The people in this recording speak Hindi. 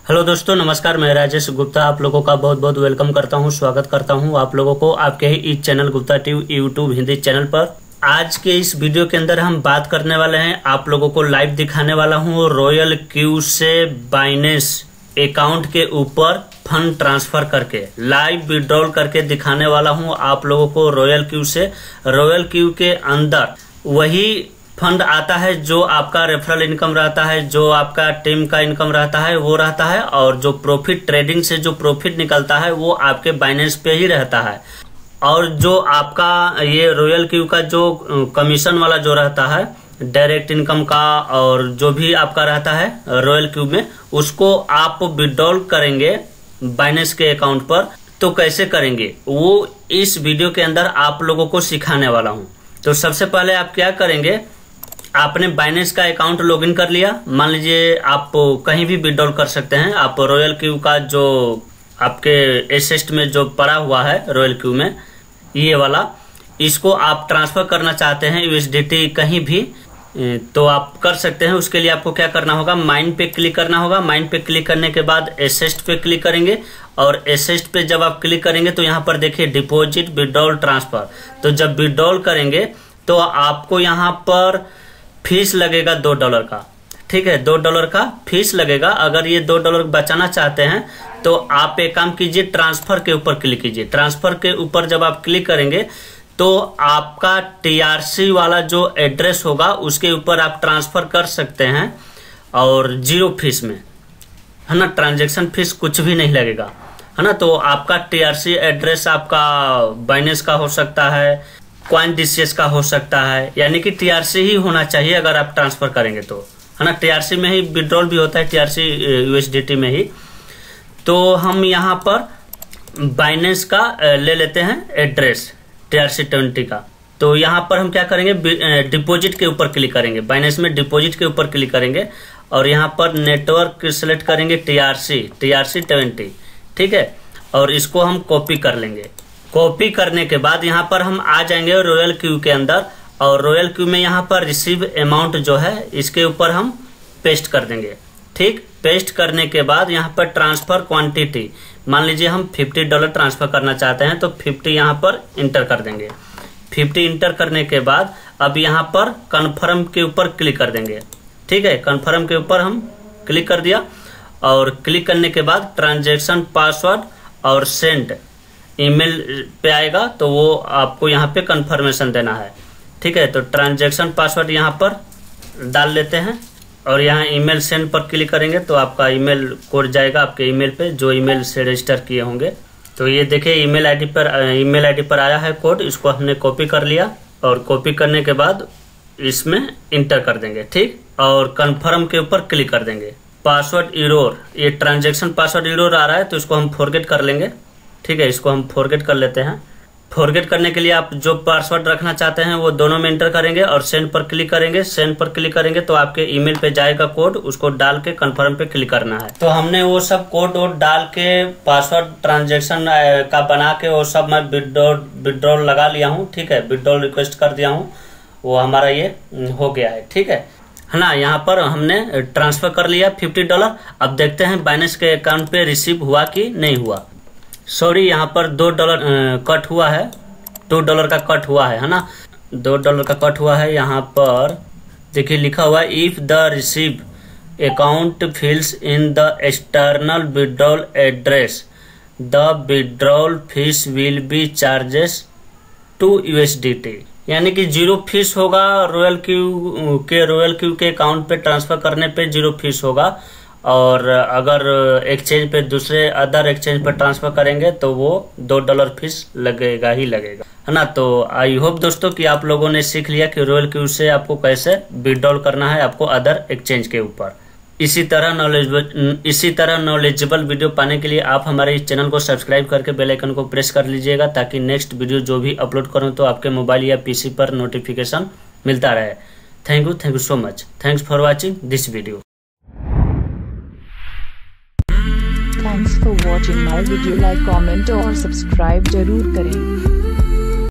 हेलो दोस्तों, नमस्कार। मैं राजेश गुप्ता आप लोगों का बहुत बहुत वेलकम करता हूं, स्वागत करता हूं आप लोगों को आपके ही इस channel Gupta TV YouTube Hindi channel पर। आज के इस वीडियो के अंदर हम बात करने वाले हैं, आप लोगों को लाइव दिखाने वाला हूं रॉयल क्यू से बाइनेंस अकाउंट के ऊपर फंड ट्रांसफर करके लाइव विड्रॉल करके दिखाने वाला हूं आप लोगों को रॉयल क्यू से। रॉयल क्यू के अंदर वही फंड आता है जो आपका रेफरल इनकम रहता है, जो आपका टीम का इनकम रहता है वो रहता है, और जो प्रॉफिट ट्रेडिंग से जो प्रॉफिट निकलता है वो आपके बाइनेंस पे ही रहता है। और जो आपका ये रॉयल क्यू का जो कमीशन वाला जो रहता है डायरेक्ट इनकम का, और जो भी आपका रहता है रॉयल क्यू में, उसको आप विड्रॉल करेंगे बाइनेंस के अकाउंट पर। तो कैसे करेंगे वो इस वीडियो के अंदर आप लोगों को सिखाने वाला हूँ। तो सबसे पहले आप क्या करेंगे, आपने बाइनेंस का अकाउंट लॉगिन कर लिया। मान लीजिए आप कहीं भी विड्रॉल कर सकते हैं। आप रॉयल क्यू का जो आपके एसेट में जो पड़ा हुआ है रॉयल क्यू में ये वाला, इसको आप ट्रांसफर करना चाहते हैं यूएसडीटी कहीं भी, तो आप कर सकते हैं। उसके लिए आपको क्या करना होगा, माइन पे क्लिक करना होगा। माइन पे क्लिक करने के बाद एसेट पे क्लिक करेंगे, और एसेट पे जब आप क्लिक करेंगे तो यहाँ पर देखिए डिपॉजिट विड्रॉल ट्रांसफर। तो जब विड्रॉल करेंगे तो आपको यहाँ पर फीस लगेगा $2 का, ठीक है, $2 का फीस लगेगा। अगर ये $2 बचाना चाहते हैं तो आप एक काम कीजिए, ट्रांसफर के ऊपर क्लिक कीजिए। ट्रांसफर के ऊपर जब आप क्लिक करेंगे तो आपका टीआरसी वाला जो एड्रेस होगा उसके ऊपर आप ट्रांसफर कर सकते हैं, और 0 फीस में, है ना। ट्रांजैक्शन फीस कुछ भी नहीं लगेगा, है ना। तो आपका टीआरसी एड्रेस आपका बाइनेंस का हो सकता है, CoinDCS का हो सकता है, यानी कि टीआरसी ही होना चाहिए अगर आप ट्रांसफर करेंगे तो, है ना। टीआरसी में ही विड्रॉल भी होता है, टीआरसी यूएसडीटी में ही। तो हम यहाँ पर बाइनेंस का ले लेते हैं एड्रेस TRC20 का। तो यहाँ पर हम क्या करेंगे, डिपॉजिट के ऊपर क्लिक करेंगे, बाइनेंस में डिपॉजिट के ऊपर क्लिक करेंगे, और यहाँ पर नेटवर्क सेलेक्ट करेंगे TRC20, ठीक है। और इसको हम कॉपी कर लेंगे। कॉपी करने के बाद यहाँ पर हम आ जाएंगे रॉयल क्यू के अंदर, और रॉयल क्यू में यहाँ पर रिसीव अमाउंट जो है इसके ऊपर हम पेस्ट कर देंगे, ठीक। पेस्ट करने के बाद यहाँ पर ट्रांसफर क्वांटिटी, मान लीजिए हम $50 ट्रांसफर करना चाहते हैं तो 50 यहाँ पर इंटर कर देंगे। 50 इंटर करने के बाद अब यहाँ पर कन्फर्म के ऊपर क्लिक कर देंगे, ठीक है। कन्फर्म के ऊपर हम क्लिक कर दिया, और क्लिक करने के बाद ट्रांजेक्शन पासवर्ड और सेंड ईमेल पे आएगा, तो वो आपको यहाँ पे कंफर्मेशन देना है, ठीक है। तो ट्रांजैक्शन पासवर्ड यहाँ पर डाल लेते हैं, और यहाँ ईमेल सेंड पर क्लिक करेंगे तो आपका ईमेल कोड जाएगा आपके ईमेल पे, जो ईमेल से रजिस्टर किए होंगे। तो ये देखिए ईमेल आईडी पर आया है कोड, इसको हमने कॉपी कर लिया, और कॉपी करने के बाद इसमें इंटर कर देंगे, ठीक। और कन्फर्म के ऊपर क्लिक कर देंगे। पासवर्ड एरर, ये ट्रांजेक्शन पासवर्ड एरर आ रहा है तो इसको हम फॉरगेट कर लेंगे, ठीक है। इसको हम फॉरगेट कर लेते हैं। फॉरगेट करने के लिए आप जो पासवर्ड रखना चाहते हैं वो दोनों में एंटर करेंगे, और सेंड पर क्लिक करेंगे। सेंड पर क्लिक करेंगे तो आपके ईमेल पे जाएगा कोड, उसको डाल के कंफर्म पे क्लिक करना है। तो हमने वो सब कोड डाल के पासवर्ड ट्रांजैक्शन का बना के वो सब मैं विड्रॉल लगा लिया हूँ, ठीक है। विड्रॉल रिक्वेस्ट कर दिया हूँ, वो हमारा ये हो गया है, ठीक है ना। यहाँ पर हमने ट्रांसफर कर लिया $50। अब देखते हैं बाइनेंस के अकाउंट पे रिसीव हुआ कि नहीं हुआ। सॉरी, यहाँ पर $2 कट हुआ है, $2 का कट हुआ है ना। $2 का कट हुआ है। यहाँ पर देखिए लिखा हुआ है, if the receive account fills in the external withdrawal address the withdrawal fees will be charges to USDT, यानी कि 0 फीस होगा। रॉयल क्यू के अकाउंट पे ट्रांसफर करने पे 0 फीस होगा, और अगर एक्सचेंज पे दूसरे अदर एक्सचेंज पर ट्रांसफर करेंगे तो वो $2 फीस लगेगा ही लगेगा, है ना। तो आई होप दोस्तों कि आप लोगों ने सीख लिया कि रॉयल क्यू से आपको कैसे विड्रॉल करना है आपको अदर एक्सचेंज के ऊपर। इसी तरह नॉलेजेबल वीडियो पाने के लिए आप हमारे इस चैनल को सब्सक्राइब करके बेल आइकन को प्रेस कर लीजिएगा, ताकि नेक्स्ट वीडियो जो भी अपलोड करूं तो आपके मोबाइल या पीसी पर नोटिफिकेशन मिलता रहे। Thank you so much. Thanks for watching this video. Thanks for watching my video. Like, comment और सब्सक्राइब जरूर करें।